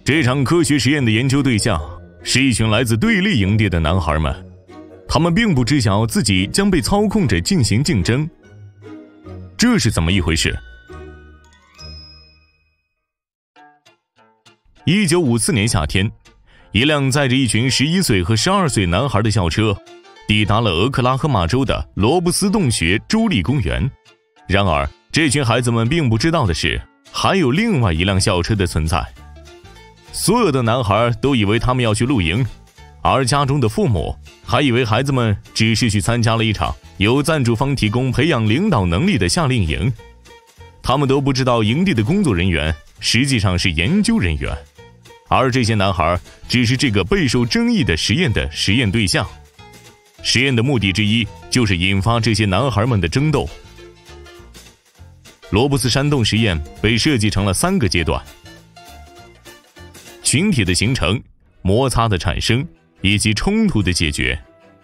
这场科学实验的研究对象是一群来自对立营地的男孩们，他们并不知晓自己将被操控着进行竞争。这是怎么一回事？1954年夏天，一辆载着一群11岁和12岁男孩的校车抵达了俄克拉荷马州的罗布斯洞穴州立公园。然而，这群孩子们并不知道的是，还有另外一辆校车的存在。所有的男孩都以为他们要去露营，而家中的父母还以为孩子们只是去参加了一场由赞助方提供培养领导能力的夏令营。他们都不知道营地的工作人员实际上是研究人员，而这些男孩只是这个备受争议的实验的实验对象。实验的目的之一就是引发这些男孩们的争斗。罗布斯山洞实验被设计成了3个阶段：群体的形成、摩擦的产生以及冲突的解决。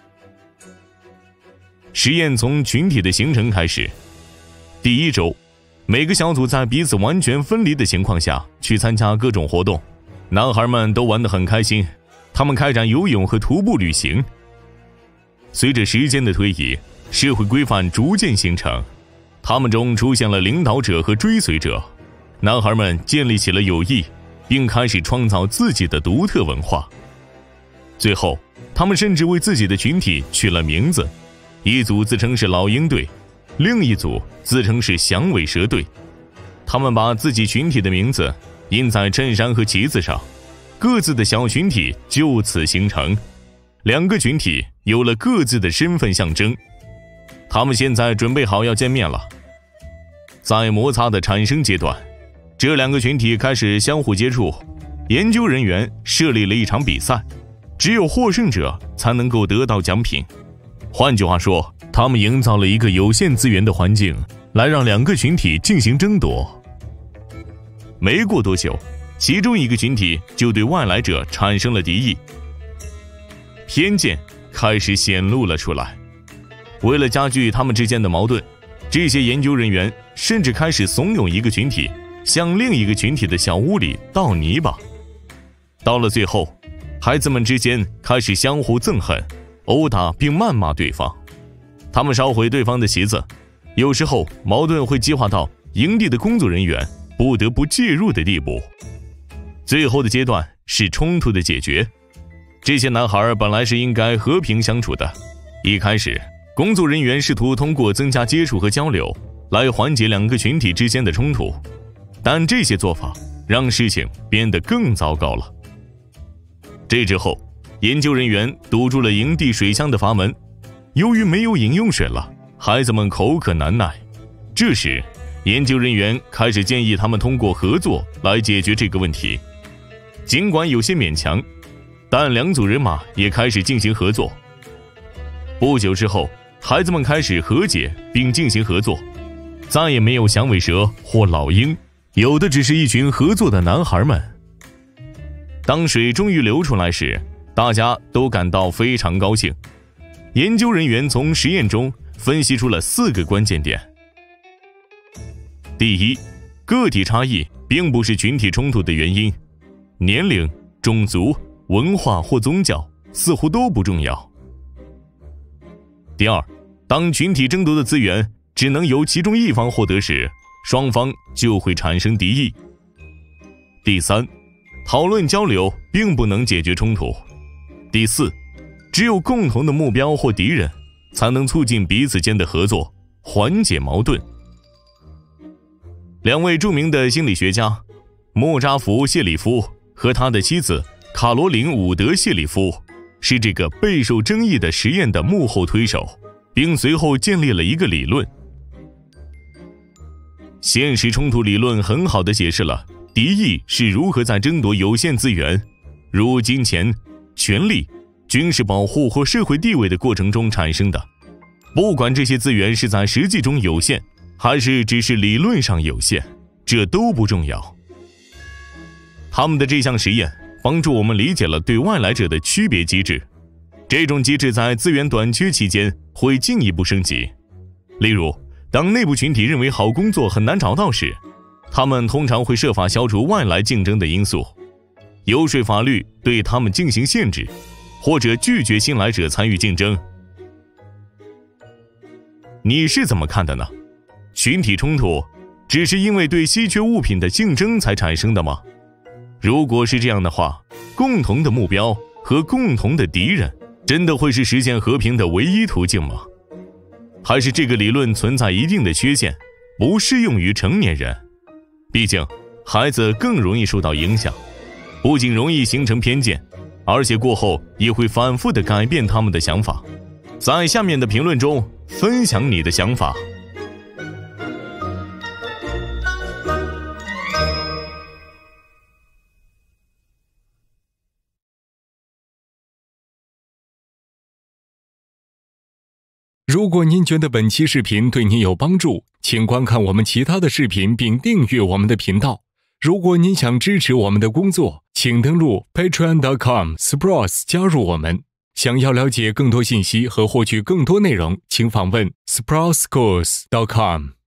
实验从群体的形成开始。第1周，每个小组在彼此完全分离的情况下去参加各种活动，男孩们都玩得很开心，他们开展游泳和徒步旅行。随着时间的推移，社会规范逐渐形成，他们中出现了领导者和追随者，男孩们建立起了友谊，并开始创造自己的独特文化。最后，他们甚至为自己的群体取了名字，一组自称是老鹰队，另一组自称是响尾蛇队。他们把自己群体的名字印在衬衫和旗子上，各自的小群体就此形成。2个群体有了各自的身份象征。他们现在准备好要见面了。在摩擦的产生阶段，这2个群体开始相互接触。研究人员设立了一场比赛，只有获胜者才能够得到奖品。换句话说，他们营造了一个有限资源的环境，来让2个群体进行争夺。没过多久，其中一个群体就对外来者产生了敌意，偏见开始显露了出来。为了加剧他们之间的矛盾，这些研究人员甚至开始怂恿一个群体向另一个群体的小屋里倒泥巴。到了最后，孩子们之间开始相互憎恨，殴打并谩骂对方，他们烧毁对方的旗子。有时候矛盾会激化到营地的工作人员不得不介入的地步。最后的阶段是冲突的解决。这些男孩本来是应该和平相处的，一开始工作人员试图通过增加接触和交流来缓解2个群体之间的冲突，但这些做法让事情变得更糟糕了。这之后，研究人员堵住了营地水箱的阀门，由于没有饮用水了，孩子们口渴难耐。这时，研究人员开始建议他们通过合作来解决这个问题。尽管有些勉强，但2组人马也开始进行合作。不久之后，孩子们开始和解并进行合作，再也没有响尾蛇或老鹰，有的只是一群合作的男孩们。当水终于流出来时，大家都感到非常高兴。研究人员从实验中分析出了4个关键点。第1，个体差异并不是群体冲突的原因，年龄、种族、文化或宗教似乎都不重要。第2，当群体争夺的资源只能由其中一方获得时，双方就会产生敌意。第3，讨论交流并不能解决冲突。第4，只有共同的目标或敌人才能促进彼此间的合作，缓解矛盾。2位著名的心理学家莫扎弗·谢里夫和他的妻子卡罗琳·伍德·谢里夫是这个备受争议的实验的幕后推手，并随后建立了一个理论。现实冲突理论很好地解释了敌意是如何在争夺有限资源，如金钱、权力、军事保护或社会地位的过程中产生的。不管这些资源是在实际中有限，还是只是理论上有限，这都不重要。他们的这项实验帮助我们理解了对外来者的区别机制，这种机制在资源短缺期间会进一步升级。例如，当内部群体认为好工作很难找到时，他们通常会设法消除外来竞争的因素。 游说法律对他们进行限制，或者拒绝新来者参与竞争。你是怎么看的呢？群体冲突只是因为对稀缺物品的竞争才产生的吗？如果是这样的话，共同的目标和共同的敌人真的会是实现和平的唯一途径吗？还是这个理论存在一定的缺陷，不适用于成年人？毕竟孩子更容易受到影响，不仅容易形成偏见，而且过后也会反复地改变他们的想法。在下面的评论中分享你的想法。 如果您觉得本期视频对您有帮助，请观看我们其他的视频并订阅我们的频道。如果您想支持我们的工作，请登录 patreon.com/Sprouse 加入我们。想要了解更多信息和获取更多内容，请访问 sprouseschools.com。